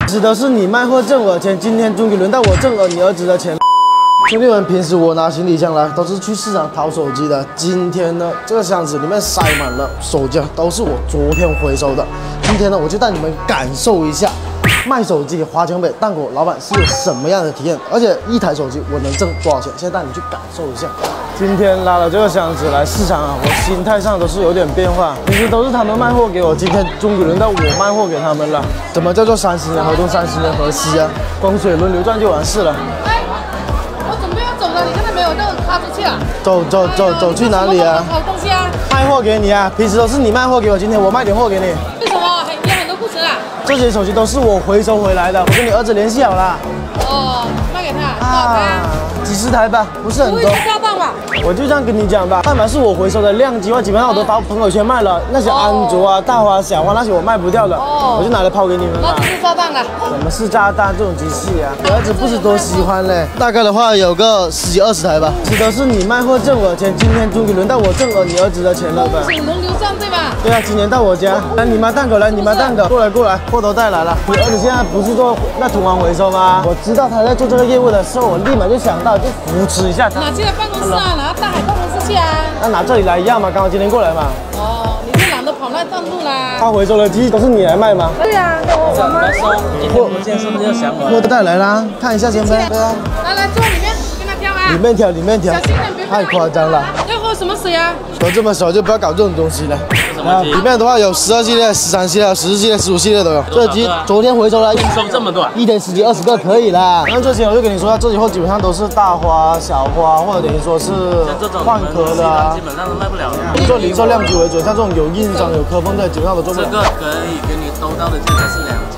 指的是你卖货挣我钱，今天终于轮到我挣了你儿子的钱。兄弟们，平时我拿行李箱来都是去市场淘手机的，今天呢，这个箱子里面塞满了手机，都是我昨天回收的。今天呢，我就带你们感受一下卖手机华强北蛋果老板是有什么样的体验，而且一台手机我能挣多少钱？现在带你去感受一下。今天拉了这个箱子来市场啊，我心态上都是有点变化。平时都是他们卖货给我，今天终于轮到我卖货给他们了。什么叫做30年河东30年河西啊？风水轮流转就完事了。 我准备要走了，你现在没有那个卡出去啊？ 走去哪里啊？ 好东西啊！ 卖货给你啊！平时都是你卖货给我，今天我卖点货给你。 为什么？有很多库存啊？ 这些手机都是我回收回来的，我跟你儿子联系好了。 哦，卖给他多少台啊？ 几十台吧，不是很多。 不会太大吧？ 我就这样跟你讲吧，但凡是我回收的量级话，基本上我都发朋友圈卖了。那些安卓啊、大花、小花那些我卖不掉的，我就拿来抛给你们了。 那只是炸弹了。 什么是炸弹这种机器啊？我儿子不是多喜欢嘞。大概的话有个10几20台吧。指的是你卖货挣我钱，今天终于轮到我挣了你儿子的钱了吧？ 是轮流转对吧？ 对啊，今年到我家，来你妈蛋狗，来你妈蛋狗，过来，货都带来了。你儿子现在不是做那土王回收吗？我知道他在做这个业务的时候，我立马就想到，就扶持一下他。 拿进来办公室啊，拿到大海办公室去啊。 那拿这里来一样嘛，刚好今天过来嘛。 哦，你是懒得跑那段路啦。 他回收的机都是你来卖吗？ 对呀，我妈。 货不见是不是要想我？货都带来啦，看一下先呗。对啊。 来坐里面，跟他挑啊。 里面挑。 小心点，别太夸张了。 要喝什么水啊？ 手这么小就不要搞这种东西了。里面的话有12系列、13系列、14系列、15系列都有。这机昨天回收了， 收这么多， 一天10几20个可以啦。那这些我就跟你说，这以后基本上都是大花、小花，或者等于说是换壳的啊， 基本上都卖不了的。 做零售量级为主，像这种有印章、有刻缝的，基本上都做不了。 这个可以给你兜到的价格是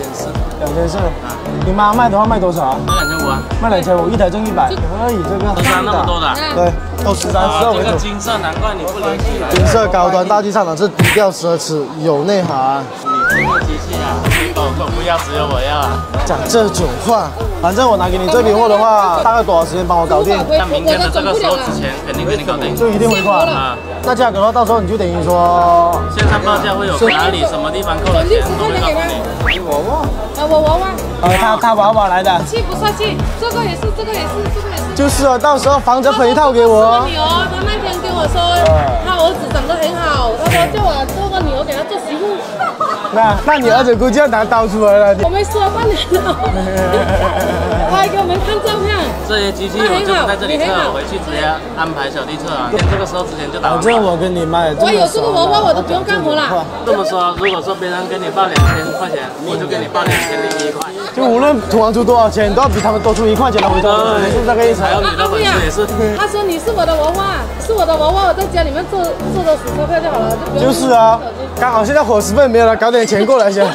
2400。 2400。你妈卖的话卖多少啊？ 卖2500啊。 卖2500，一台挣100，可以这个。 13那么多的。 对，都13、12为主。 这个金色难怪你不联系。 金色高端大气上档次，低调奢侈，有内涵。 你这个机器啊，我不要，只有我要啊。 讲这种话，反正我拿给你这批货的话，大概多少时间帮我搞定？ 像明天的这个时候之前，肯定给你搞定。 就一定回款啊。那价格的话，到时候你就等于说线上报价会有哪里什么地方扣了钱都会告诉你。 我娃娃。 他娃娃来的。 气不帅气，这个也是。 就是啊，到时候防着赔套给我。 女儿，他那天跟我说，他儿子长得很好，他说叫我做个女儿给他做媳妇。 那你儿子估计要拿刀出来了。 我没说半年了，他还给我们看照片。 这些机器我就不在这里测，回去直接安排小弟测啊。这个时候之前就打。 反正我跟你卖。 我有这个娃娃，我都不用干活了。 这么说，如果说别人给你报2000块钱，我就给你报2001块。 就无论土王出多少钱，都要比他们多出1块钱的回收，是这个意思。 还有你的本事也是。 他说你是我的娃娃，我在家里面做的10钞票就好了，就不用。 就是啊，刚好现在伙食费没有了，搞点钱过来先。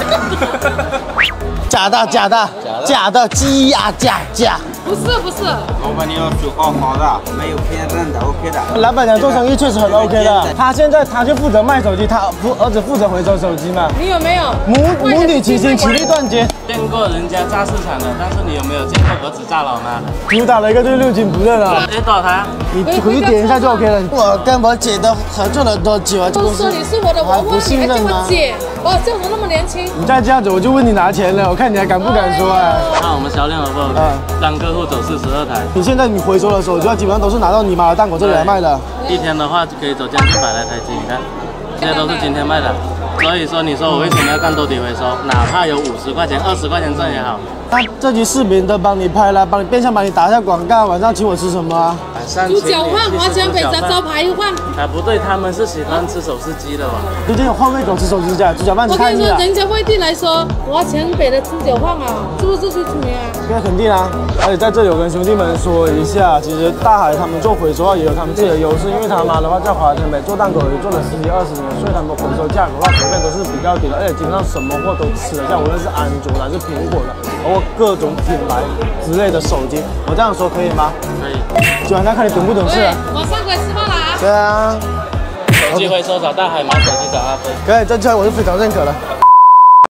假的，鸡呀假。 不是。 老板娘手好的，没有骗人的 ，OK 的。 老板娘做生意确实很 OK 的，他现在就负责卖手机，他儿子负责回收手机嘛。 你有没有？ 母女齐心，其利断金。 见过人家炸市场的，但是你有没有见过儿子炸老妈的？ 主打了一个对6斤不认啊。 多少台啊？ 你回去点一下就 OK 了。我跟我姐的合作了多久啊？ 都说你是我的娃娃， 不信任吗？ 姐，我叫什么那么年轻？ 你再这样子，我就问你拿钱了，我看你还敢不敢说啊？ 看我们销量好不好？当客户走42台。 你现在你回收的手机基本上都是拿到你妈的蛋果这里来卖的。 一天的话就可以走将近100来台机，你看，这些都是今天卖的。所以说，你说我为什么要干兜底回收？哪怕有50块钱、20块钱挣也好。 他这期视频都帮你拍了，变相帮你打一下广告，晚上请我吃什么啊？ 猪脚饭，华强北的招牌饭。 不对，他们是喜欢吃手撕鸡的吧？ 最近有换胃口吃手撕鸡，猪脚饭吃太腻了。 我跟你说，人家外地来说，华强北的猪脚饭啊，是不是最出名啊？ 这肯定啊！而且在这里我跟兄弟们说一下，其实大海他们做回收也有他们自己的优势，因为他妈的话在华强北做蛋狗也做了10几20年，所以他们回收价格的话普遍都是比较低的，而且基本上什么货都吃得下，无论是安卓还是苹果的，包括各种品牌之类的手机，我这样说可以吗？ 可以。 就晚上看你懂不懂事啊？ 我上回吃饭了啊。 对啊。 手机回收找大海，买手机找阿飞。 可以，这句话我是非常认可的。